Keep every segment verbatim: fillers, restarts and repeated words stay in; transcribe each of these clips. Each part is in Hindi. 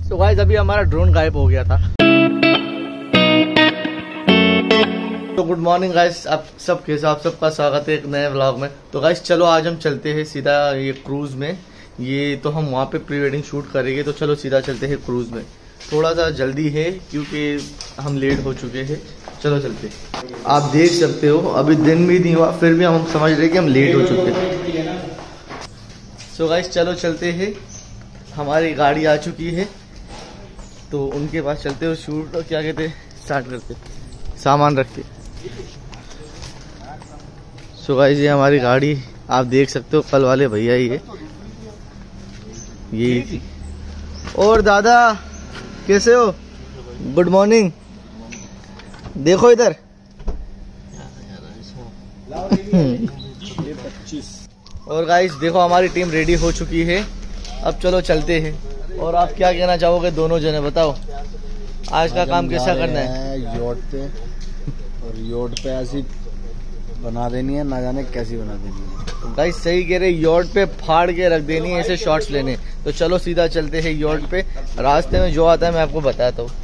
तो गाइस अभी हमारा ड्रोन गायब हो गया था। तो गुड मॉर्निंग गाइस, आप सब कैसे, आप सबका स्वागत है एक नए व्लॉग में। तो गाइस चलो आज हम चलते हैं सीधा ये क्रूज में। ये तो हम वहाँ पे प्री वेडिंग शूट करेंगे, तो चलो सीधा चलते हैं क्रूज में। थोड़ा सा जल्दी है क्योंकि हम लेट हो चुके हैं। चलो चलते। आप देख सकते हो अभी दिन भी नहीं हुआ, फिर भी हम समझ रहे कि हम लेट हो चुके हैं। सो गाइस चलो चलते हैं, हमारी गाड़ी आ चुकी है तो उनके पास चलते हो। शूट क्या कहते हैं, स्टार्ट करते, सामान रखते। सो गाइस ये हमारी गाड़ी आप देख सकते हो, कल वाले भैया ही है यही थी। और दादा कैसे हो, गुड मॉर्निंग। देखो इधर और गाइस देखो हमारी टीम रेडी हो चुकी है। अब चलो चलते हैं। और आप क्या कहना चाहोगे दोनों जने, बताओ आज का काम कैसा करना है। योट पे, और योट पे ऐसी बना देनी है, ना जाने कैसी बना देनी है। गाइस सही कह रहे, योट पे फाड़ के रख देनी है, ऐसे शॉट्स लेने। तो चलो सीधा चलते हैं योट पे। रास्ते में जो आता है मैं आपको बताता हूँ।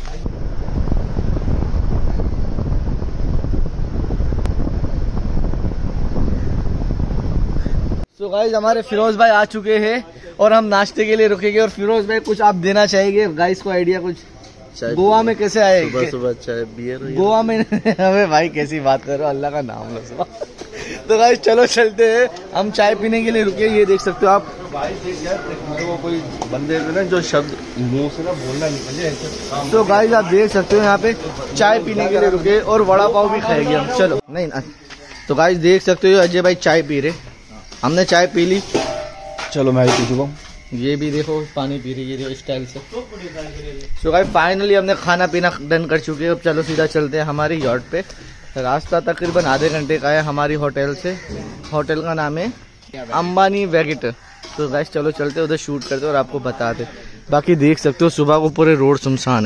तो गाइस हमारे फिरोज भाई आ चुके हैं और हम नाश्ते के लिए रुकेंगे। और फिरोज भाई कुछ आप देना चाहेंगे गाइस को आइडिया कुछ, गोवा में कैसे आए? सुबह सुबह चाय बियर गोवा में हमें भाई कैसी बात करो, अल्लाह का नाम लो। तो गाइस चलो चलते हैं, हम चाय पीने के लिए रुके। ये देख सकते हो आप, वो कोई बंदे ना जो शब्द मुंह से ना बोलना निकले। तो गाइस आप देख सकते हो यहाँ पे चाय पीने के लिए रुके और वड़ा पाव भी खाएंगे हम। चलो नहीं ना। तो गाइस देख सकते हो अजय भाई चाय पी रहे, हमने चाय पी ली। चलो मैं भी पी चुका हूँ। ये भी देखो पानी पी रही है, ये देखो स्टाइल से। सो गाइस फाइनली हमने खाना पीना डन कर चुके हैं। अब चलो सीधा चलते हैं हमारी यॉट पे। रास्ता तकरीबन आधे घंटे का है हमारी होटल से। होटल का नाम है अंबानी वेगेटर। तो गाइस चलो चलते उधर शूट करते और आपको बताते। बाकी देख सकते हो सुबह को पूरे रोड सुनसान है।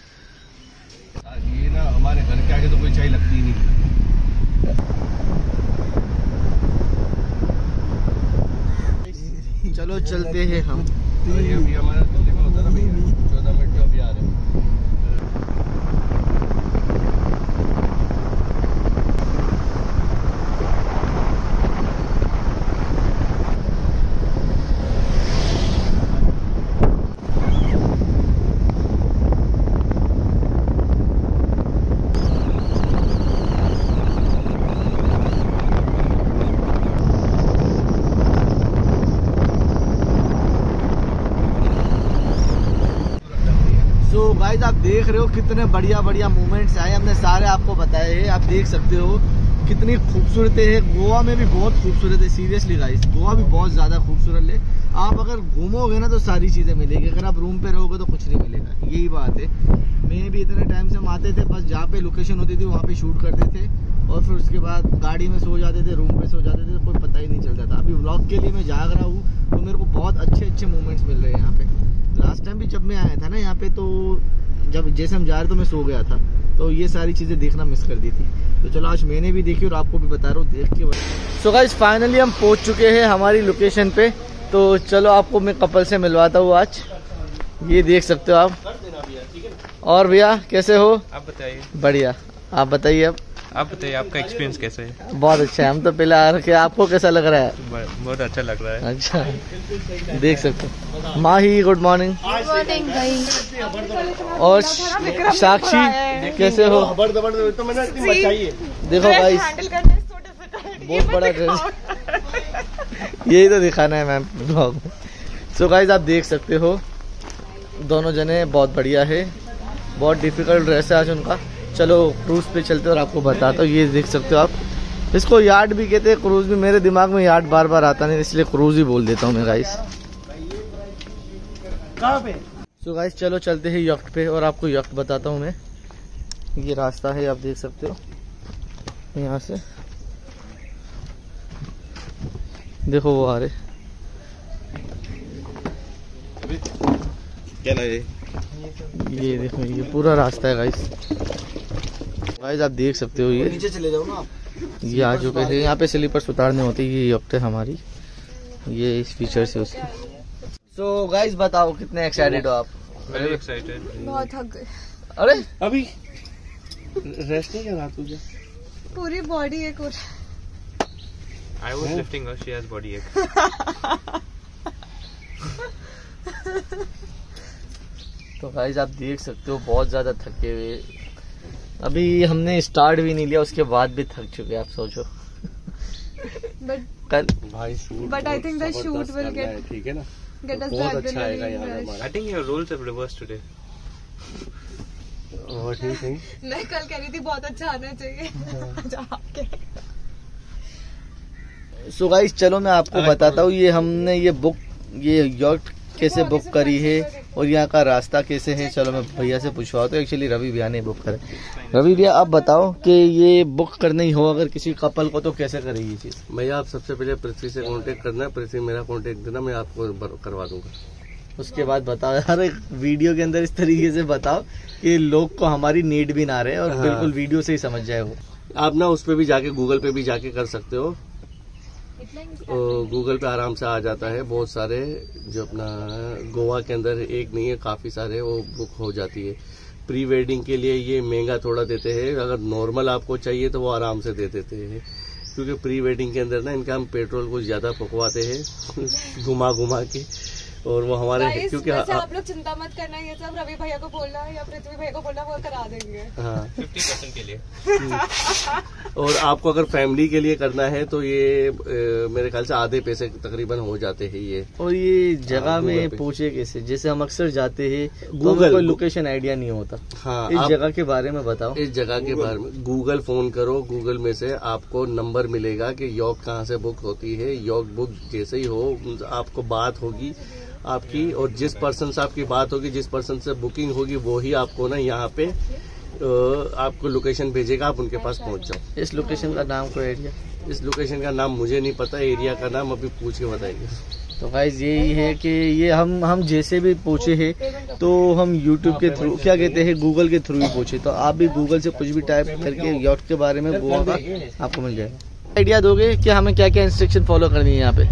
ये ना हमारे घर के आगे तो कोई चाय लगती नहीं। चलो चलते हैं हम। अभी हमारा दिल्ली में होता ना भैया, चौदह मिनट अभी आ रहे हैं। तो गाइस आप देख रहे हो कितने बढ़िया बढ़िया मूवमेंट्स आए, हमने सारे आपको बताए हैं। आप देख सकते हो कितनी खूबसूरत है। गोवा में भी बहुत खूबसूरत है, सीरियसली गाइस गोवा भी बहुत ज़्यादा खूबसूरत है। आप अगर घूमोगे ना तो सारी चीज़ें मिलेगी, अगर आप रूम पे रहोगे तो कुछ नहीं मिलेगा, यही बात है। मैं भी इतने टाइम से हम आते थे, बस जहाँ पे लोकेशन होती थी वहाँ पे शूट करते थे और फिर उसके बाद गाड़ी में सो जाते थे, रूम पे सो जाते थे, कोई पता ही नहीं चलता था। अभी व्लॉग के लिए मैं जाग रहा हूँ तो मेरे को बहुत अच्छे अच्छे मोमेंट्स मिल रहे हैं यहाँ पे। लास्ट टाइम भी जब मैं आया था ना यहाँ पे, तो जब जैसे हम जा रहे तो मैं सो गया था, तो ये सारी चीज़ें देखना मिस कर दी थी। तो चलो आज मैंने भी देखी और आपको भी बता रहा हूँ, देख के। सो गाइस फाइनली हम पहुँच चुके हैं हमारी लोकेशन पे। तो चलो आपको मैं कपल से मिलवाता हूँ आज। ये देख सकते हो आप। और भैया कैसे हो? आप बताइए। बढ़िया, आप बताइए। अब आप बताइए आपका एक्सपीरियंस कैसे है? बहुत अच्छा है, हम तो पहले आ रखे। आपको कैसा लग रहा है? बहुत अच्छा लग रहा है। अच्छा देख सकते हो। Mahi good morning. और साक्षी कैसे हो? देखो गाइस बहुत बड़ा ड्रेस, यही तो दिखाना है मैम ब्लॉग में। सो गाइस आप देख सकते हो दोनों जने बहुत बढ़िया है, बहुत डिफिकल्ट ड्रेस है आज उनका। चलो क्रूज पे चलते और आपको बताता हूँ। ये देख सकते हो आप, इसको यार्ड भी कहते हैं, क्रूज भी। मेरे दिमाग में यार्ड बार बार आता नहीं, इसलिए क्रूज ही बोल देता हूँ मैं गाइस। कहाँ पे? सो गाइस चलो चलते हैं यॉट पे और आपको यॉट बताता हूँ मैं। ये रास्ता है, आप देख सकते हो यहाँ से। देखो वो आ रहे, क्या लगे? ये देखो ये पूरा रास्ता है गाइस। गाइस आप देख सकते हो, ये नीचे चले जाओ ना आप। ये आ चुके थे। यहाँ पे स्लीपर्स उतारने होते, ये यॉट है हमारी, ये इस फीचर से उसकी। सो गाइस बताओ कितने एक्साइटेड हो आप? Very excited. बहुत थक गए। अरे अभी रेस्ट नहीं कर रहा तुझे? पूरी बॉडी एक और I was lifting her, she has body ache. तो गाइस आप देख सकते हो बहुत ज्यादा थके हुए, अभी हमने स्टार्ट भी नहीं लिया उसके बाद भी थक चुके हैं, आप सोचो। बट कल भाई shoot But I think the shoot will get- ठीक है ना, गेट अस बहुत द अच्छा आएगा यार एड्रेनलिन। हमारा। I think your roles have reversed today. और ठीक है। मैं कल कह रही थी बहुत अच्छा आना चाहिए। आज आपके सो गाइस चलो मैं आपको बताता हूँ ये हमने ये बुक ये यॉट कैसे बुक करी है और यहाँ का रास्ता कैसे है। चलो मैं भैया से पूछवाता हूँ, एक्चुअली रवि भैया ने बुक करे। रवि भैया आप बताओ कि ये बुक करना ही हो अगर किसी कपल को तो कैसे करे ये चीज? भैया आप सबसे पहले पृथ्वी से कांटेक्ट करना है, पृथ्वी मेरा कांटेक्ट देना, मैं आपको बर- करवा दूंगा। उसके बाद बताओ यार एक वीडियो के अंदर इस तरीके से बताओ कि लोग को हमारी नीड भी ना रहे और हाँ। बिल्कुल वीडियो से ही समझ जाए वो। आप ना उस पे भी जाके गूगल पे भी जाके कर सकते हो, गूगल पे आराम से आ जाता है। बहुत सारे जो अपना गोवा के अंदर एक नहीं है काफी सारे वो बुक हो जाती है। प्री वेडिंग के लिए ये महंगा थोड़ा देते हैं, अगर नॉर्मल आपको चाहिए तो वो आराम से दे देते हैं, क्योंकि प्री वेडिंग के अंदर ना इनका हम पेट्रोल कुछ ज्यादा फुकवाते हैं घुमा घुमा के, और वो हमारे Guys, क्योंकि वैसे हाँ, आप लोग चिंता मत करना, ये सब रवि भैया को बोलना या पृथ्वी भैया को बोलना, वो करा देंगे। हाँ fifty percent के लिए। और आपको अगर फैमिली के लिए करना है तो ये ए, मेरे ख्याल से आधे पैसे तकरीबन हो जाते हैं ये। और ये जगह हाँ, में गूगल पे। पूछे कैसे, जैसे हम अक्सर जाते हैं गूगल- कोई लोकेशन आइडिया नहीं होता। हाँ इस आप जगह के बारे में बताओ। इस जगह के बारे में गूगल फोन करो, गूगल में से आपको नंबर मिलेगा कि यॉक कहाँ से बुक होती है। यॉक बुक जैसे ही हो आपको बात होगी आपकी, और जिस पर्सन से आपकी बात होगी, जिस पर्सन से बुकिंग होगी, वो ही आपको ना यहाँ पे अ, आपको लोकेशन भेजेगा, आप उनके पास पहुँच जाओ। इस लोकेशन का नाम कोई आइडिया? इस लोकेशन का नाम मुझे नहीं पता, एरिया का नाम अभी पूछ के बताएंगे। तो गाइस यही है कि ये हम हम जैसे भी पूछे हैं तो हम यूट्यूब के थ्रू क्या कहते हैं गूगल के थ्रू ही पूछे, तो आप भी गूगल से कुछ भी टाइप करके यॉट के बारे में गोवा का आपको मिल जाएगा। आइडिया दोगे कि हमें क्या क्या इंस्ट्रक्शन फॉलो करनी है यहाँ पे?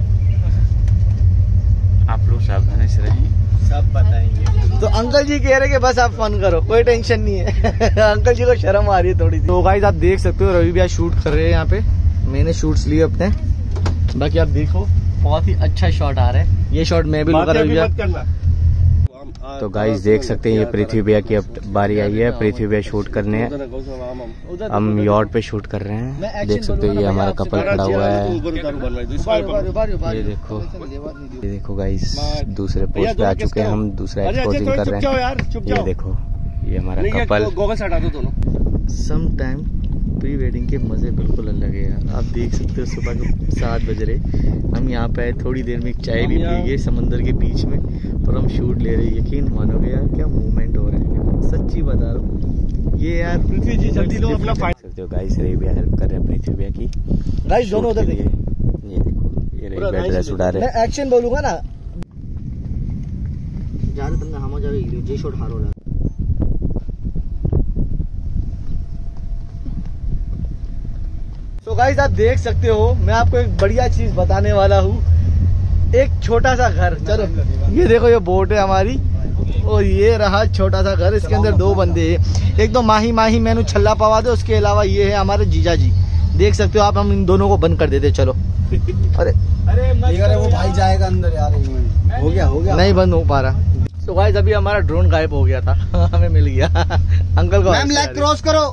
आप लोग सावधानी से रहें, सब बताएंगे। तो अंकल जी कह रहे कि बस आप फन करो, कोई टेंशन नहीं है। अंकल जी को शर्म आ रही है थोड़ी सी। तो गाइस आप देख सकते हो रवि भैया शूट कर रहे हैं यहाँ पे, मैंने शूट्स लिए अपने, बाकी आप देखो बहुत ही अच्छा शॉट आ रहा है। ये शॉट मैं भी लूंगा रवि भैया। तो गाइस देख सकते हैं ये पृथ्वी भैया की अब बारी आई है, पृथ्वी भैया शूट करने हैं। हम यॉट पे शूट कर रहे हैं, देख सकते हो ये हमारा कपल खड़ा हुआ है। ये देखो ये देखो गाइस दूसरे पोस्ट पे आ चुके हैं हम, दूसरा एक्सपोजिंग कर रहे हैं। ये देखो ये हमारा couple. Some time pre wedding के मजे बिल्कुल अलग है यार। आप देख सकते हो सुबह के सात बज रहे, हम यहाँ पे आए, थोड़ी देर में एक चाय भी पी गए समंदर के बीच में और हम शूट ले रहे हैं। यकीन मानोगे यार क्या मूवमेंट हो रहा है, सच्ची बता रहा हूँ ये यार। पृथ्वी जी जल्दी लो अपना फाइट। सकते हो गाइस रवि भैया हेल्प कर रहे हैं पृथ्वी भैया की। गाइस दोनों उधर देखिए, ये देखो ये रवि भैया ड्रेस उड़ा रहे हैं। मैं एक्शन बोलूंगा ना ज्यादा तंग हम हो जावे, जे शॉट हारो रहा। तो गाइस आप देख सकते हो मैं आपको एक बढ़िया चीज बताने वाला हूँ, एक छोटा सा घर। चलो ये देखो ये बोट है हमारी और ये रहा छोटा सा घर, इसके अंदर दो बंदे हैं, एक तो माही माही मैंने छल्ला पवा दे, उसके अलावा ये है हमारे जीजा जी। देख सकते हो आप, हम इन दोनों को बंद कर देते। चलो अरे अरे वो भाई जाएगा अंदर यार, हो गया हो गया नहीं बंद हो पा रहा। तो गाइस अभी हमारा ड्रोन गायब हो गया था हमें मिल गया। अंकल को मैम लेग क्रॉस करो,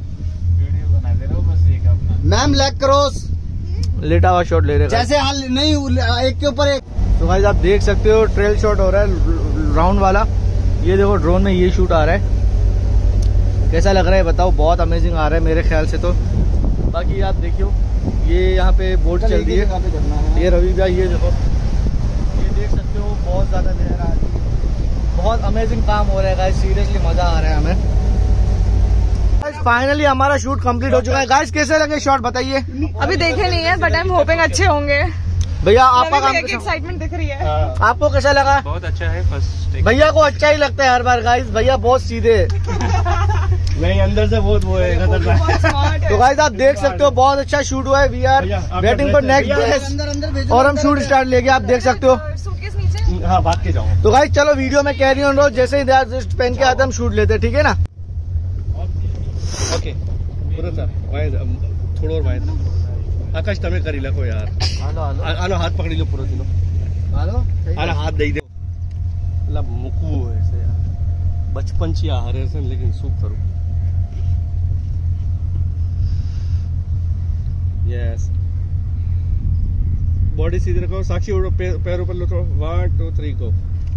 मैम लेग क्रॉस, लेटा हुआ शॉट ले रहे हैं जैसे हाल नहीं एक के ऊपर एक। तो गाइस आप देख सकते हो ट्रेल शॉट हो रहा है राउंड वाला। ये देखो ड्रोन में ये शूट आ रहा है, कैसा लग रहा है बताओ? बहुत अमेजिंग आ रहा है मेरे ख्याल से तो। बाकी आप देखियो ये यहाँ पे बोट चल रही है, ये रवि भैया ये देखो ये देख सकते हो बहुत ज्यादा लहर आ रही है, बहुत अमेजिंग काम हो रहा है गाइस, सीरियसली मजा आ रहा है हमें। फाइनली हमारा शूट कंप्लीट हो चुका है। गाइस कैसे लगे शॉट बताइए? अभी देखे नहीं है बट आई एम होपिंग अच्छे होंगे। भैया आपका काम एक एक्साइटमेंट दिख रही है। आपको कैसा लगा? बहुत अच्छा है फर्स्ट। भैया को अच्छा ही लगता है हर बार गाइस, भैया बहुत सीधे नहीं अंदर से बहुत वो है खतरनाक। तो गाइस आप देख सकते हो बहुत अच्छा शूट हुआ है। We are waiting for next days और हम शूट स्टार्ट लेके आप देख सकते हो। सूटकेस नीचे हाँ भाग के जाओ। तो गाइस चलो वीडियो में कैरी ऑन रोज, जैसे ही जस्ट पहन के आते हम शूट लेते हैं, ठीक है ना? ओके थोडं और बाहेर आकाश तमे करी लको यार। हालो हालो आलो हाथ पकड़ी लो पूरा दिलो। हालो आला हाथ दे दे मतलब मुकू ऐसे यार बचपन ची आहार है लेकिन सूप करो। यस बॉडी सीधी रखो। साक्षी उड़ो पैर ऊपर लो थोड़ा। One two three go.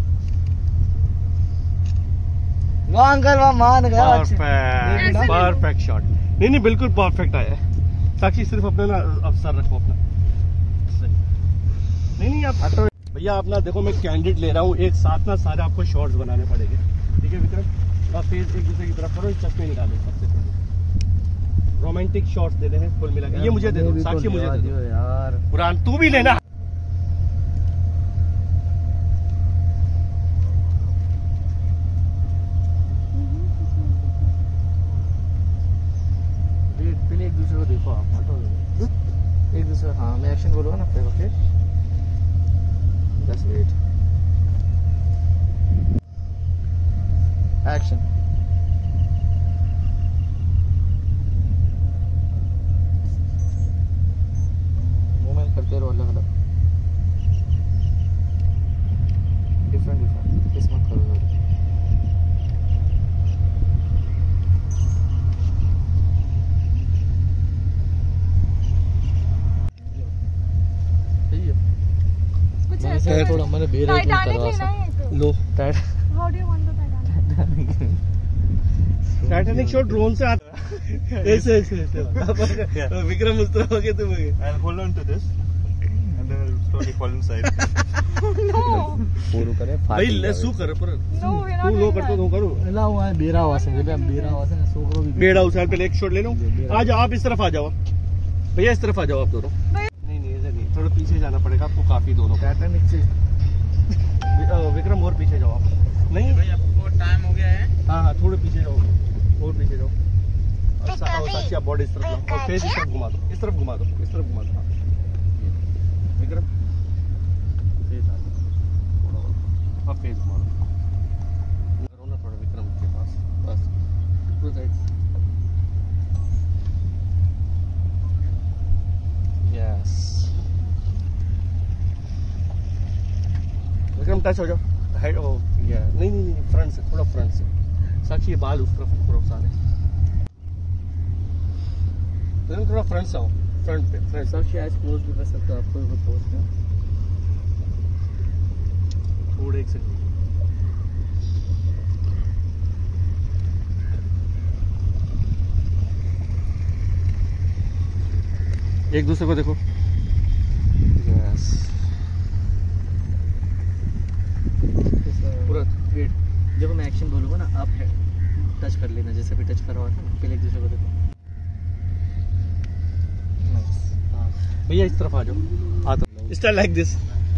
वाह अंकल वाह मान गया। Perfect perfect shot. नहीं नहीं बिल्कुल परफेक्ट आया है। साक्षी सिर्फ अपना ना अवसर रखो अपना। नहीं नहीं आप हटो भैया। अपना देखो मैं कैंडिड ले रहा हूँ, एक साथ ना सारे आपको शॉट्स बनाने पड़ेंगे, ठीक है विक्रम? आप फेस एक दूसरे की तरफ करो, चश्मे निकालो सबसे पहले। रोमांटिक शॉट्स देने हैं कुल मिला के। ये मुझे दे दो साक्षी, मुझे दे दो यार। पुरान तू भी लेना। पहले एक दूसरे को देखो आप, हटो एक दूसरे। हाँ मैं एक्शन बोलूँगा ना फिर। Okay just wait action. Movement करते रहो अलग अलग, डिफरेंट डिफरेंट। किस मत करो जरा। थोड़ा मैंने बेर टाइटैनिक लेना है एक। लो how do you want the Titanic? Titanic shot drone से आता है। ऐसे ऐसे ऐसे विक्रम उस तरह के तुम I'll hold on to this and then I'll slowly fall inside. No. પૂરું કરે ભાઈ ફાટી શું કરે પર No, we're not તું લો doing કરતો that. તો કરું। એલા હું આ બેરા વાસે એટલે બેરા વાસે ને છોકરો भी बेड़ा उछाल पहले एक शॉट ले लो। आ जाओ आप इस तरफ आ जाओ भैया, इस तरफ आ जाओ आप दोनों। नहीं नहीं ऐसे नहीं, थोड़ा पीछे जाना पड़ेगा आपको काफी दोनों। टाइटैनिक से विक्रम और पीछे जाओ आप। नहीं भाई आपको टाइम हो गया है। हाँ हाँ थोड़े पीछे जाओ और पीछे जाओ। और सा- और साक्षी आप बॉडी इस तरफ लाओ और फेस इस तरफ घुमा दो, इस तरफ घुमा दो, इस तरफ घुमा दो। हाँ। विक्रम फेस आ दो थोड़ा और आप फेस घुमा दो। करो ना थोड़ा विक्रम के पास बस पूरा साइड। यस विक्रम टच हो जाओ। हेड ओ या नहीं नहीं नहीं फ्रंट से, थोड़ा फ्रंट से। साक्षी ये बाल उस तरफ करो सारे। तुम थोड़ा फ्रंट से आओ, फ्रंट पे फ्रंट। साक्षी आज क्लोज भी कर सकते हो आपको भी क्लोज में। थोड़े एक सेकंड। एक दूसरे को देखो। यस पूरा वेट। जब मैं एक्शन बोलूँगा ना आप टच कर लेना, जैसे भी टच करा हुआ था ना। पहले एक दूसरे को देखो। भैया इस तरफ आ जाओ। हाथ स्टाइल लाइक दिस।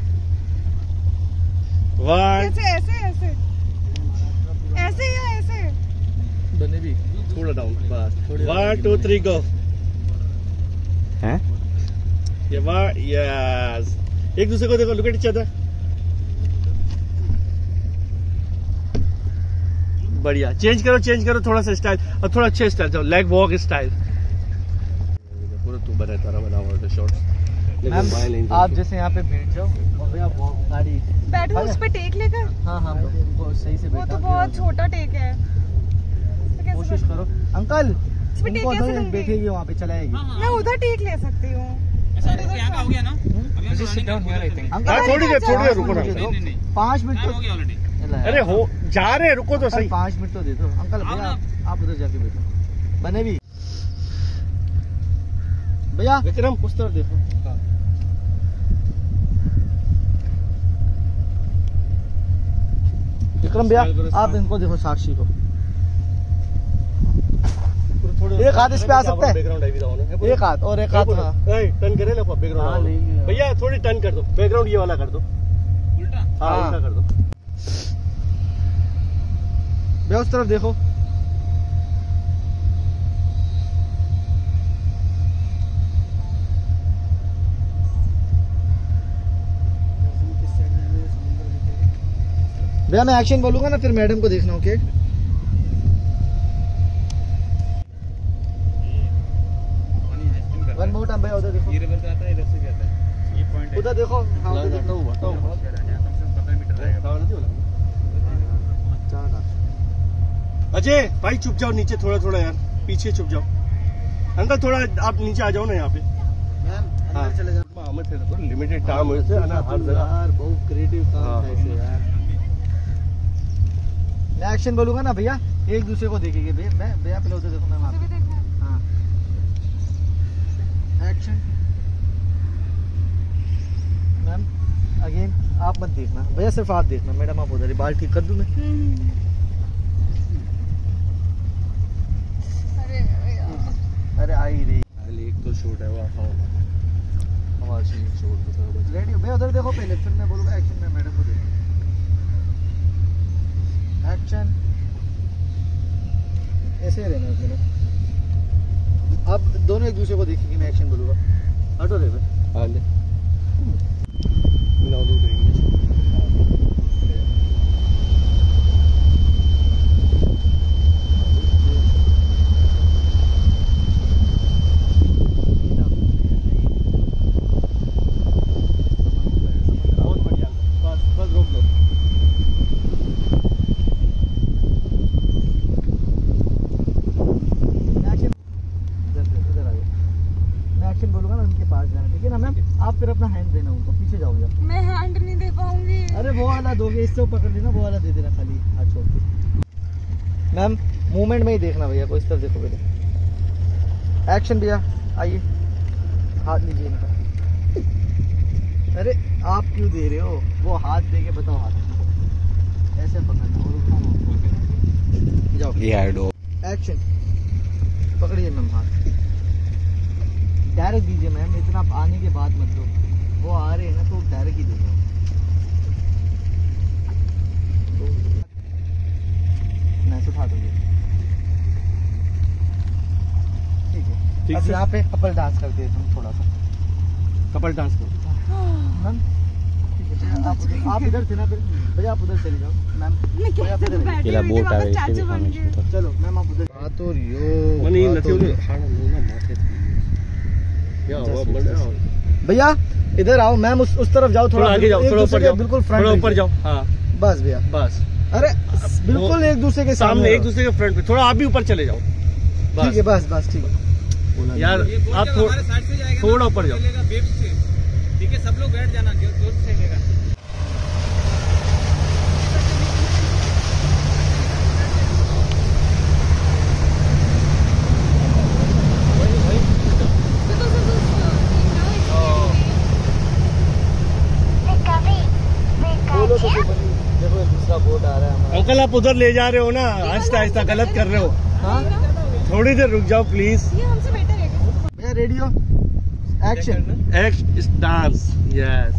वन ऐसे ऐसे ऐसे ऐसे या ऐसे? बने भी थोड़ा डाउन बस। One two three go. हैं ये वन यस। एक दूसरे को देखो, लुक एट ईच अदर। बढ़िया। चेंज करो चेंज करो थोड़ा सा स्टाइल, और थोड़ा अच्छे स्टाइल जाओ, लेग वॉक स्टाइल। पूरा तू बना तारा बना हुआ शॉट्स। मैम आप जैसे यहाँ पे बैठ जाओ और भैया वो गाड़ी बैठो उस पे टेक लेकर। हाँ हाँ वो सही से वो बैठा तो बहुत छोटा टेक है। तो कैसे कोशिश बैठूं? करो अंकल। इसमें टेक उनको कैसे उधर लूंगी? बैठेगी वहाँ पे चलाएगी। मैं उधर टेक ले सकती हूँ। यहाँ का हो गया ना? Just sit down here, I think. हाँ अंकल थोड़ी देर थोड़ी देर रुको ना। मुझे दो। पाँच मिनट टाइम तो हो गया ऑलरेडी। चला है। अरे हो जा रहे हैं, रुको तो अंकल सही। पाँच मिनट तो दे दो अंकल। भैया आप- आप उधर जाके बैठो। बने भी भैया विक्रम उस तरफ देखो। विक्रम भैया आप इनको देखो, साक्षी को। एक हाथ इस पे आ सकता है। बैकग्राउंड एक हाथ और एक हाथ। हाँ टर्न करे ना हाँ, बैकग्राउंड लेंगे। भैया थोड़ी टर्न कर दो, बैकग्राउंड ये वाला कर दो। उल्टा हाँ हाँ। उल्टा कर दो। भैया उस तरफ देखो। भैया मैं एक्शन बोलूंगा ना, फिर मैडम को देखना। ओके वन मोर टाइम भैया, उधर देखो। ये रिवर से आता है, इधर से भी आता है। ये पॉइंट है। उधर देखो। हाँ उधर देखो। अजय भाई चुप जाओ नीचे थोड़ा थोड़ा यार, पीछे चुप जाओ। अंकल थोड़ा आप नीचे आ जाओ ना यहाँ पे। मैम अंदर चले जाओ। लिमिटेड टाइम है हर जगह। यार बहुत क्रिएटिव काम है ऐसे यार। मैं एक्शन बोलूंगा ना भैया, एक दूसरे को देखेंगे। भैया मैं भैया पहले उधर देखो। मैम आप मुझे भी देखना है। हाँ एक्शन। मैम अगेन आप मत देखना भैया, सिर्फ आप देखना। मैडम आप उधर ही, बाल ठीक कर दूं मैं। अरे यार। अरे आई रही एक तो शूट है वो आवाज रेडी हो भैया, उधर देखो पहले, फिर मैं बोलूंगा एक्शन में। मैडम को देखो। एक्शन ऐसे ही रहना है। अब दोनों एक दूसरे को देखेंगे, मैं एक्शन बोलूंगा। हटो रे भाई। हाँ ले बहुत बढ़िया, बस बस रोक दो। एक्शन बोलूंगा ना, उनके पास जाना, ठीक है ना मैम? आप फिर अपना हैंड देना उनको, पीछे जाओ यार। मैं हैंड नहीं दे पाऊंगी। अरे वो वाला दोगे, इससे पकड़ लेना, वो वाला दे देना खाली हाथ छोड़ के। मैम मूवमेंट में ही देखना भैया को, इस तरफ देखो पहले। एक्शन भैया आइए, हाथ लीजिए इनका। अरे आप क्यों दे रहे हो? वो हाथ दे के बताओ, हाथ ऐसे पकड़ना और उठाना। जाओ ये आई डो। एक्शन पकड़िए मैम, हाथ डायरेक्ट दीजिए मैम, इतना आने के बाद मत दो। वो आ रहे हैं ना तो डायरेक्ट ही दे दो। मैं उठा दूंगी, ठीक है। ठीक अब है। यहाँ पे कपल डांस करते हैं हम, थोड़ा सा कपल डांस करो मैम। ठीक है आप उधर- आप इधर थे ना, फिर भैया आप उधर चली जाओ मैम। मैं भैया कैसे फिर इधर- बैठी केला हुई थी, बोट वहाँ आ पे गई, इसके भी स्टैचू बन खाने गया। को। चलो मैम आप उधर। हाँ तो रियो मनी हाँ तो नथियों रियो। खाना मुंह ना माथे या वो बड़ा भैया इधर आओ मैम, उस उस तरफ जाओ, थोड़ा आगे जाओ, एक थोड़ा दूसरे ऊपर के जाओ, बिल्कुल फ्रंट थोड़ा ऊपर रहिए। जाओ। हाँ बस भैया बस, अरे बिल्कुल एक दूसरे के सामने एक रहो। दूसरे के फ्रंट पे, थोड़ा आप भी ऊपर चले जाओ। ठीक है बस बस ठीक है यार आप थोड़ा थोड़ा ऊपर जाओ। ठीक है, सब लोग बैठ जाना, जो दोस्त से लेगा। बोलो तो फिर देखो दूसरा बोट आ रहा है हमारा। अंकल आप उधर ले जा रहे हो ना, आहिस्ता आहिस्ता गलत कर रहे हो। हाँ थोड़ी देर रुक जाओ प्लीज। ये हमसे बेटर है क्या? भैया रेडी हो? Action. Act dance yes.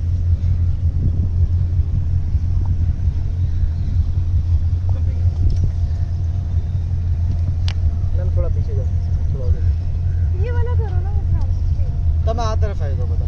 Ma'am थोड़ा पीछे जाओ, थोड़ा उधर। ये वाला करो ना मतलब। तब मैं आ तरफ आएगा बता।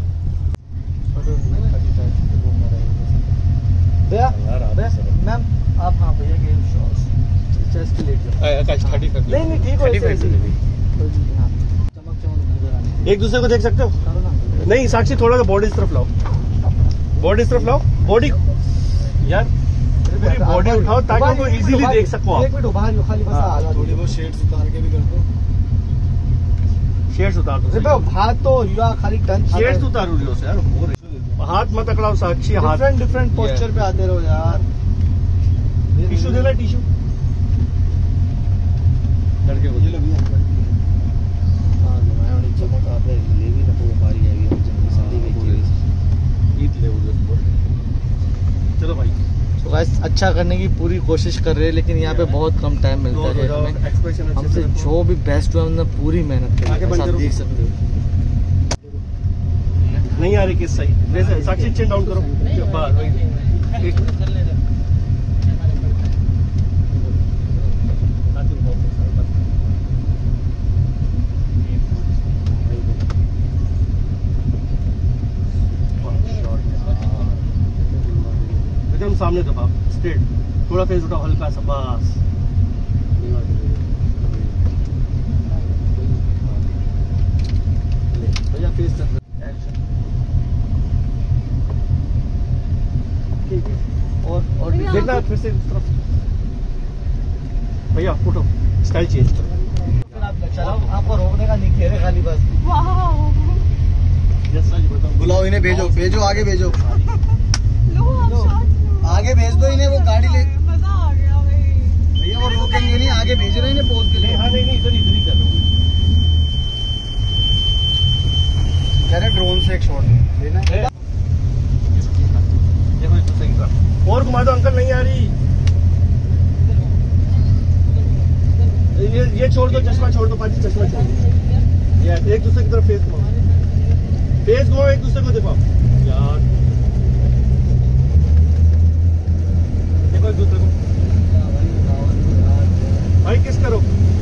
भैया भैया मैम आप हाँ भैया के चेस्ट लेट जाओ। आकाश थर्टी फाइव नहीं नहीं ठीक हो ऐसे ऐसे ही। हाँ चमक चमक नजर आने एक दूसरे को देख सकते हो। करो ना। नहीं साक्षी थोड़ा सा बॉडी इस तरफ लाओ, बॉडी इस तरफ लाओ, बॉडी यार पूरी बॉडी उठाओ ताकि उनको इजीली देख सको एक आप। मिनट बाहर खाली बस हाँ, आ थोड़ी बहुत शेड्स उतार के भी कर दो। शेड्स उतार दो, अरे हाथ तो युवा खाली टन शेड्स उतारो लियो से यार, हो रही हाथ मत अकड़ाओ साक्षी, हाथ डिफरेंट डिफरेंट पोस्चर पे आते रहो यार। टिश्यू देना, टिश्यू लड़के को चमक आप ले भी ना तो हमारी आएगी सारी ईद ले उधर। चलो भाई तो गाइस अच्छा करने की पूरी कोशिश कर रहे हैं, लेकिन यहाँ पे बहुत कम टाइम मिलता है हमें। एक्सप्रेशन हमसे जो भी बेस्ट हुआ हमने पूरी मेहनत आगे करी, बंद आप करो। देख सकते हो। नहीं आ रही किस सही वैसे साक्षी चिन डाउन करो बस वही। एकदम सामने दबाओ, स्ट्रेट, थोड़ा फेस उठाओ हल्का सा, बस। भैया फेस एक्शन। और और देखना फिर से इस तरफ। भैया फोटो स्टाइल चेंज करो। फिर आप चलाओ, आपको रोकने का नहीं कह रहे, खाली बस बुलाओ इन्हें, भेजो भेजो आगे भेजो, आगे भेज दो इन्हें, वो गाड़ी ले। मजा आ गया भाई। भैया वो रोकेंगे नहीं, आगे भेज रहे इन्हें पोज के लिए। हाँ नहीं नहीं इधर इधर ही कर लो। कह रहे ड्रोन से एक शॉट लेना है। देखो इस दूसरे की तरफ और घुमा दो, अंकल नहीं आ रही। ये ये छोड़ दो, चश्मा छोड़ दो, पाजी चश्मा छोड़ दो। ये एक दूसरे की तरफ फेस घुमाओ, फेस घुमाओ, एक दूसरे को दिखाओ यार। देखो एक दूसरे को भाई, किस करो,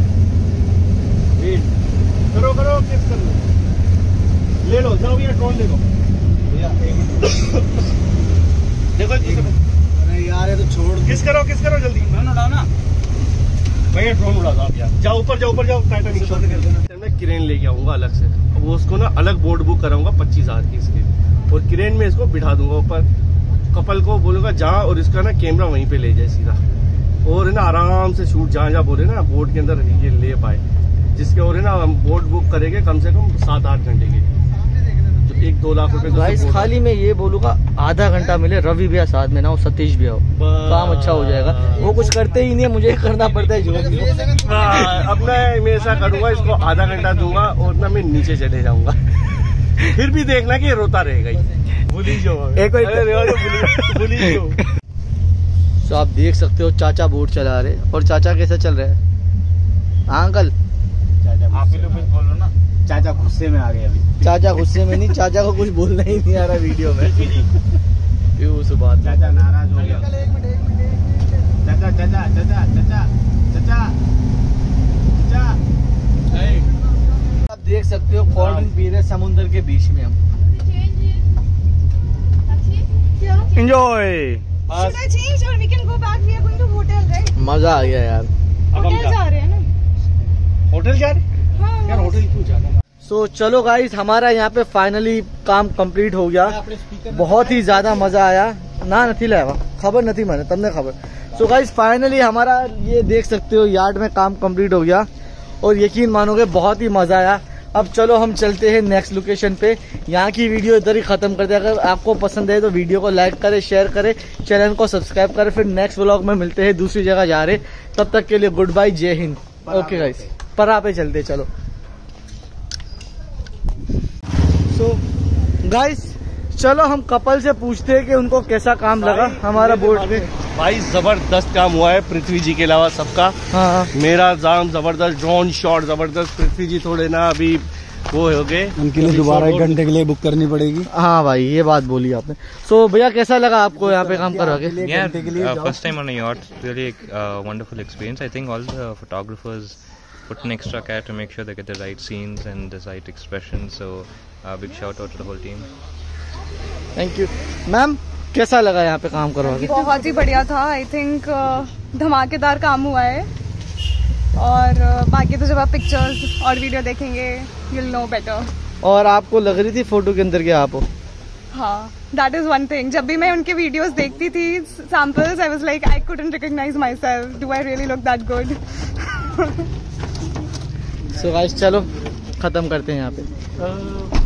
वेट करो करो, किस कर लो, ले लो, जाओ भैया ड्रोन ले लो भैया एक मिनट। देखो एक दूसरे को, अरे यार ये तो छोड़, किस करो किस करो जल्दी, ड्रोन उड़ाओ ना भैया, ड्रोन उड़ा दो आप यार। जाओ ऊपर जाओ, ऊपर जाओ, टाइटैनिक शॉट कर देना। मैं क्रेन लेके आऊंगा अलग से, वो उसको ना अलग बोट बुक कराऊंगा पच्चीस हजार की इसके, और क्रेन में इसको बिठा दूंगा ऊपर, कपल को बोलूंगा जहाँ, और इसका ना कैमरा वहीं पे ले जाए सीधा, और है ना आराम से शूट जहाँ जहाँ बोले ना बोट के अंदर ये ले पाए, जिसके और है ना हम बोट बुक करेंगे कम से कम सात आठ घंटे की, जो एक दो लाख रुपए। गाइस खाली मैं ये बोलूंगा, आधा घंटा मिले, रवि भैया साथ में ना हो, सतीश भी हो, काम अच्छा हो जाएगा। वो कुछ करते ही नहीं है, मुझे करना पड़ता है जो भी हो। अब मैं मैं ऐसा करूंगा, इसको आधा घंटा दूंगा और ना मैं नीचे चले जाऊंगा। फिर भी देखना कि ये रोता रहेगा ही, भूली जो एक भूली जो। तो आप देख सकते हो चाचा बोट चला रहे, और चाचा कैसे चल रहे हैं? हाँ अंकल, आप ही लोग कुछ बोलो ना। चाचा गुस्से में आ गए अभी। चाचा गुस्से में नहीं, चाचा को कुछ बोलना ही नहीं आ रहा वीडियो में। ये उस बात, चाचा नाराज हो गया। चाचा चाचा चाचा चाचा चाचा चाचा। आप देख सकते हो कोल्ड ड्रिंक पी रहे समुद्र के बीच में हम। Enjoy. Should I change or we can go back? We are going to hotel, right? मजा आ गया यार। होटल जा रहे हैं ना? होटल जा रहे? हाँ यार होटल क्यों जाना? सो so, चलो गाइस, हमारा यहाँ पे फाइनली काम कंप्लीट हो गया। बहुत ही ज्यादा मजा आया ना, नहीं लाया खबर नहीं मैंने, तब खबर। सो गाइस फाइनली हमारा ये देख सकते हो यार्ड में काम कंप्लीट हो गया, और यकीन मानोगे बहुत ही मजा आया। अब चलो हम चलते हैं नेक्स्ट लोकेशन पे। यहाँ की वीडियो इधर ही खत्म करते हैं। अगर आपको पसंद है तो वीडियो को लाइक करें, शेयर करें, चैनल को सब्सक्राइब करें। फिर नेक्स्ट व्लॉग में मिलते हैं, दूसरी जगह जा रहे। तब तक के लिए गुड बाय, जय हिंद। ओके गाइस, परा पे चलते चलो। सो so, गाइस चलो हम कपल से पूछते हैं कि उनको कैसा काम लगा हमारा बोट पे। भाई जबरदस्त काम हुआ है, पृथ्वी जी के अलावा सबका। हाँ, मेरा जाम जबरदस्त, ड्रोन शॉट जबरदस्त। पृथ्वी जी थोड़े ना अभी वो हो गए, उनके लिए दोबारा एक घंटे के लिए बुक करनी पड़ेगी। हाँ भाई ये बात बोली आपने। सो so, भैया कैसा लगा आपको यहाँ पे काम करवा के? Yeah, uh, first time on a yacht, really uh, wonderful experience. I think all the photographers put an extra care to make sure they get the right scenes and the right expressions. So uh, big shout out to the whole team. Thank you. Ma'am कैसा लगा यहाँ पे काम करवा के? बहुत ही बढ़िया था। आई थिंक धमाकेदार काम हुआ है, और uh, बाकी तो जब आप पिक्चर्स और वीडियो देखेंगे यू विल नो बेटर। और आपको लग रही थी फोटो के अंदर के आप हो? हाँ, दैट इज वन थिंग। जब भी मैं उनके वीडियोस देखती थी samples, I was like I couldn't recognise myself. Do I really look that good? So guys चलो खत्म करते हैं यहाँ पे।